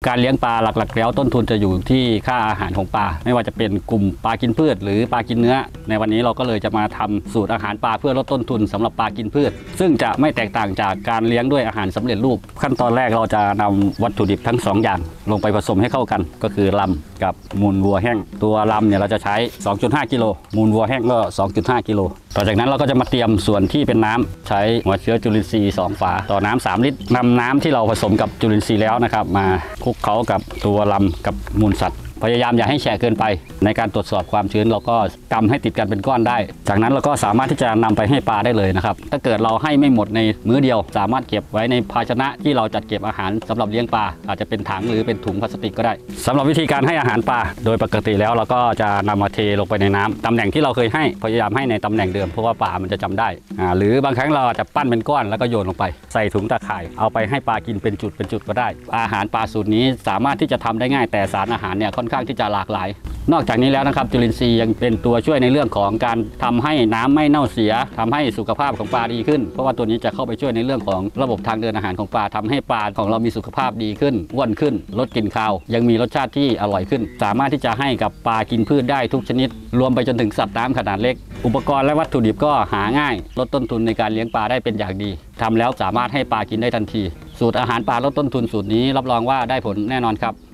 การเลี้ยงปลาหลักๆแล้วต้นทุนจะอยู่ที่ค่าอาหารของปลาไม่ว่าจะเป็นกลุ่มปลากินพืชหรือปลากินเนื้อในวันนี้เราก็เลยจะมาทำสูตรอาหารปลาเพื่อลดต้นทุนสำหรับปลากินพืชซึ่งจะไม่แตกต่างจากการเลี้ยงด้วยอาหารสำเร็จรูปขั้นตอนแรกเราจะนำวัตถุดิบทั้ง2อย่างลงไปผสมให้เข้ากันก็คือลำกับมูลวัวแห้งตัวลำเนี่ยเราจะใช้ 2.5 กิโลมูลวัวแห้งก็ 2.5 กิโลต่อจากนั้นเราก็จะมาเตรียมส่วนที่เป็นน้ำใช้หัวเชื้อจุลินทรีย์2ฝาต่อน้ำ3 ลิตรนำน้ำที่เราผสมกับจุลินทรีย์แล้วนะครับมาคลุกเคล้ากับตัวลำกับมูลสัตว์พยายามอย่าให้แฉะเกินไปในการตรวจสอบความชื้นเราก็กำให้ติดกันเป็นก้อนได้จากนั้นเราก็สามารถที่จะนำไปให้ปลาได้เลยนะครับถ้าเกิดเราให้ไม่หมดในมื้อเดียวสามารถเก็บไว้ในภาชนะที่เราจัดเก็บอาหารสำหรับเลี้ยงปลาอาจจะเป็นถังหรือเป็นถุงพลาสติกก็ได้สำหรับวิธีการให้อาหารปลาโดยปกติแล้วเราก็จะนำมาเทลงไปในน้ำตำแหน่งที่เราเคยให้พยายามให้ในตำแหน่งเดิมเพราะว่าปลามันจะจำได้หรือบางครั้งเราจะปั้นเป็นก้อนแล้วก็โยนลงไปใส่ถุงตะข่ายเอาไปให้ปลากินเป็นจุดก็ได้อาหารปลาสูตรนี้สามารถที่จะทำได้ง่ายแต่สารอาหารเนี่ยค่อนข้างที่จะหลากหลายนอกจากนี้แล้วนะครับจุลินทรีย์ยังเป็นตัวช่วยในเรื่องของการทำให้น้ำไม่เน่าเสียทำให้สุขภาพของปลาดีขึ้นเพราะว่าตัวนี้จะเข้าไปช่วยในเรื่องของระบบทางเดินอาหารของปลาทำให้ปลาของเรามีสุขภาพดีขึ้นอ้วนขึ้นลดกลิ่นคาวยังมีรสชาติที่อร่อยขึ้นสามารถที่จะให้กับปลากินพืชได้ทุกชนิดรวมไปจนถึงสัตว์น้ำขนาดเล็กอุปกรณ์และวัตถุดิบก็หาง่ายลดต้นทุนในการเลี้ยงปลาได้เป็นอย่างดีทำแล้วสามารถให้ปลากินได้ทันทีสูตรอาหารปลาลดต้นทุนสูตรนี้รับรองว่าได้ผลแน่นอนครับ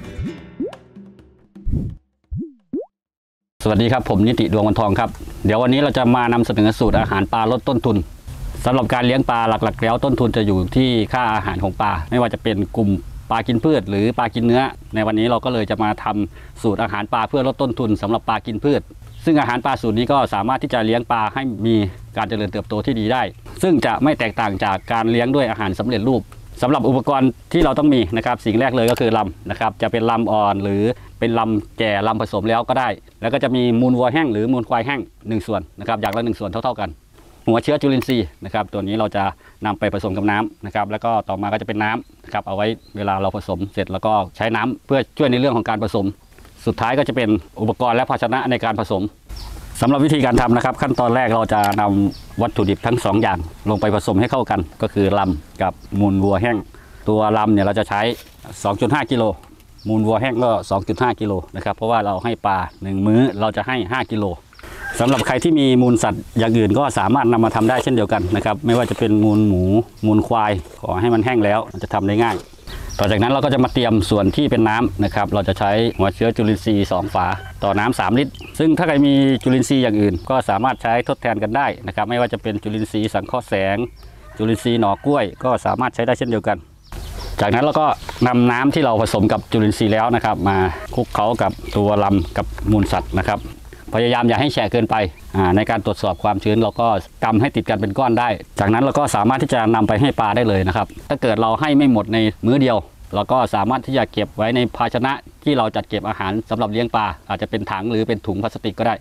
สวัสดีครับผมนิติดวงวันทองครับเดี๋ยววันนี้เราจะมานำเสนอสูตรอาหารปลาลดต้นทุนสำหรับการเลี้ยงปลาหลักๆแล้วต้นทุนจะอยู่ที่ค่าอาหารของปลาไม่ว่าจะเป็นกลุ่มปลากินพืชหรือปลากินเนื้อในวันนี้เราก็เลยจะมาทำสูตรอาหารปลาเพื่อลดต้นทุนสำหรับปลากินพืชซึ่งอาหารปลาสูตรนี้ก็สามารถที่จะเลี้ยงปลาให้มีการเจริญเติบโตที่ดีได้ซึ่งจะไม่แตกต่างจากการเลี้ยงด้วยอาหารสำเร็จรูปสำหรับอุปกรณ์ที่เราต้องมีนะครับสิ่งแรกเลยก็คือลำนะครับจะเป็นลำอ่อนหรือเป็นลำแก่ลำผสมแล้วก็ได้แล้วก็จะมีมูลวัวแห้งหรือมูลควายแห้ง1 ส่วนนะครับอย่างละ1 ส่วนเท่าๆกันหัวเชื้อจุลินทรีย์นะครับตัวนี้เราจะนำไปผสมกับน้ำนะครับแล้วก็ต่อมาก็จะเป็นน้ำนะครับเอาไว้เวลาเราผสมเสร็จแล้วก็ใช้น้ำเพื่อช่วยในเรื่องของการผสมสุดท้ายก็จะเป็นอุปกรณ์และภาชนะในการผสมสำหรับวิธีการทำนะครับขั้นตอนแรกเราจะนำวัตถุดิบทั้ง2อย่างลงไปผสมให้เข้ากันก็คือลำกับมูลวัวแห้งตัวลำเนี่ยเราจะใช้ 2.5 กิโลมูลวัวแห้งก็ 2.5 กิโลนะครับเพราะว่าเราให้ปลา1 มื้อเราจะให้5 กิโลสำหรับใครที่มีมูลสัตว์อย่างอื่นก็สามารถนำมาทำได้เช่นเดียวกันนะครับไม่ว่าจะเป็นมูลหมูมูลควายขอให้มันแห้งแล้วจะทำได้ง่ายต่อจากนั้นเราก็จะมาเตรียมส่วนที่เป็นน้ำนะครับเราจะใช้หัวเชื้อจุลินทรีย์2ฝาต่อน้ำ3 ลิตรซึ่งถ้าใครมีจุลินทรีย์อย่างอื่นก็สามารถใช้ทดแทนกันได้นะครับไม่ว่าจะเป็นจุลินทรีย์สังเคราะห์แสงจุลินทรีย์หน่อกล้วยก็สามารถใช้ได้เช่นเดียวกันจากนั้นเราก็นำน้ำที่เราผสมกับจุลินทรีย์แล้วนะครับมาคลุกเคล้ากับตัวลำกับมูลสัตว์นะครับพยายามอย่าให้แฉะเกินไปในการตรวจสอบความชื้นเราก็กำให้ติดกันเป็นก้อนได้จากนั้นเราก็สามารถที่จะนำไปให้ปลาได้เลยนะครับถ้าเกิดเราให้ไม่หมดในมื้อเดียวเราก็สามารถที่จะเก็บไว้ในภาชนะที่เราจัดเก็บอาหารสำหรับเลี้ยงปลาอาจจะเป็นถังหรือเป็นถุงพลาสติกก็ได้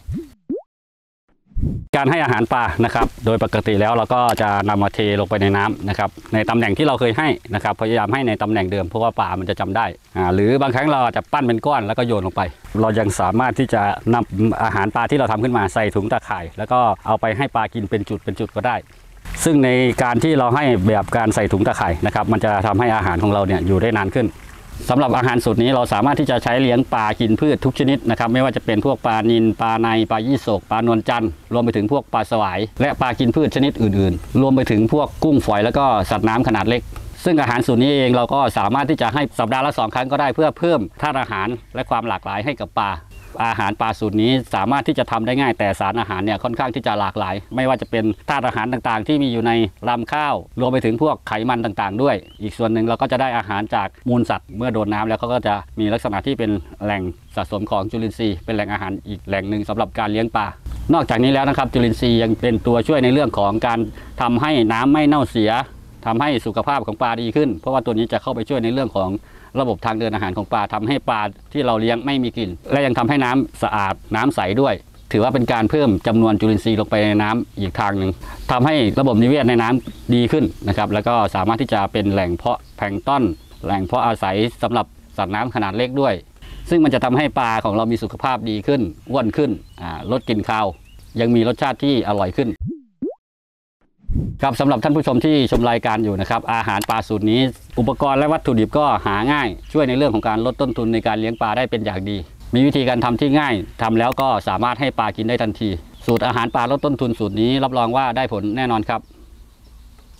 การให้อาหารปลานะครับโดยปกติแล้วเราก็จะนำมาเทลงไปในน้ำนะครับในตำแหน่งที่เราเคยให้นะครับพยายามให้ในตำแหน่งเดิมเพราะว่าปลามันจะจำได้หรือบางครั้งเราจะปั้นเป็นก้อนแล้วก็โยนลงไปเรายังสามารถที่จะนำอาหารปลาที่เราทำขึ้นมาใส่ถุงตะข่ายแล้วก็เอาไปให้ปลากินเป็นจุดก็ได้ซึ่งในการที่เราให้แบบการใส่ถุงตะข่ายนะครับมันจะทำให้อาหารของเราเนี่ยอยู่ได้นานขึ้นสำหรับอาหารสูตรนี้เราสามารถที่จะใช้เลี้ยงปลากินพืชทุกชนิดนะครับไม่ว่าจะเป็นพวกปลานิลปลาในปลายี่สกปลานวลจันทร์รวมไปถึงพวกปลาสวายและปลากินพืชชนิดอื่นๆรวมไปถึงพวกกุ้งฝอยแล้วก็สัตว์น้ำขนาดเล็กซึ่งอาหารสูตรนี้เองเราก็สามารถที่จะให้สัปดาห์ละ2 ครั้งก็ได้เพื่อเพิ่มธาตุอาหารและความหลากหลายให้กับปลาอาหารปลาสูตรนี้สามารถที่จะทำได้ง่ายแต่สารอาหารเนี่ยค่อนข้างที่จะหลากหลายไม่ว่าจะเป็นธาตุอาหารต่างๆที่มีอยู่ในลำข้าวรวมไปถึงพวกไขมันต่างๆด้วยอีกส่วนหนึ่งเราก็จะได้อาหารจากมูลสัตว์เมื่อโดนน้ำแล้วเขาก็จะมีลักษณะที่เป็นแหล่งสะสมของจุลินทรีย์เป็นแหล่งอาหารอีกแหล่งหนึ่งสำหรับการเลี้ยงปลานอกจากนี้แล้วนะครับจุลินทรีย์ยังเป็นตัวช่วยในเรื่องของการทำให้น้ำไม่เน่าเสียทำให้สุขภาพของปลาดีขึ้นเพราะว่าตัวนี้จะเข้าไปช่วยในเรื่องของระบบทางเดินอาหารของปลาทำให้ปลาที่เราเลี้ยงไม่มีกลิ่นและยังทำให้น้ำสะอาดน้ำใสด้วยถือว่าเป็นการเพิ่มจำนวนจุลินทรีย์ลงไปในน้ำอีกทางหนึ่งทำให้ระบบนิเวศในน้ำดีขึ้นนะครับแล้วก็สามารถที่จะเป็นแหล่งเพาะแพลงก์ต้นแหล่งเพาะอาศัยสำหรับสัตว์น้ำขนาดเล็กด้วยซึ่งมันจะทำให้ปลาของเรามีสุขภาพดีขึ้นอ้วนขึ้นลดกลิ่นคาวยังมีรสชาติที่อร่อยขึ้นครับสำหรับท่านผู้ชมที่ชมรายการอยู่นะครับอาหารปลาสูตรนี้อุปกรณ์และวัตถุดิบก็หาง่ายช่วยในเรื่องของการลดต้นทุนในการเลี้ยงปลาได้เป็นอย่างดีมีวิธีการทำที่ง่ายทำแล้วก็สามารถให้ปลากินได้ทันทีสูตรอาหารปลาลดต้นทุนสูตรนี้รับรองว่าได้ผลแน่นอนครับ